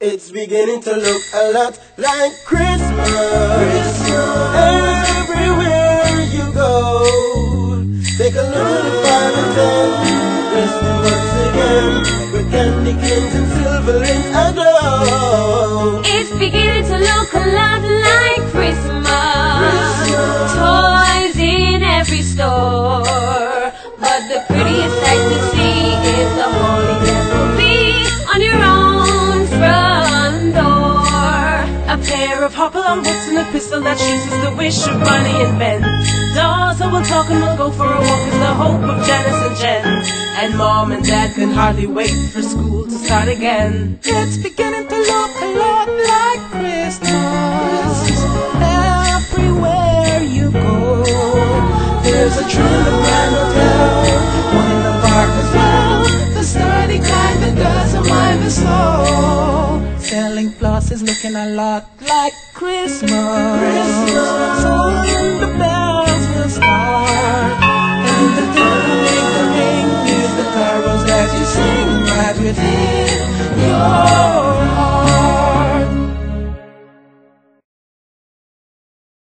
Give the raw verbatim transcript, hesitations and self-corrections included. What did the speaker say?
It's beginning to look a lot like Christmas. Christmas. Everywhere you go, take a look at the five and ten, dressed in once again, with candy canes and silver links aglow. It's beginning to look a lot like Christmas. Christmas. Toys in every store, but the prettiest sight to see is the holy that will be on your own front door. A pair of Hopalong books and a pistol that shoots is the wish of Bonnie and Ben. Dolls that will talk and we'll go for a walk is the hope of Janice and Jen. And Mom and Dad can hardly wait for school to start again. It's beginning to look a lot like Christmas. Everywhere you go, there's a trend of Grand Hotel, one in the park as well, the sturdy kind that doesn't mind the snow. Selling floss is looking a lot like Christmas.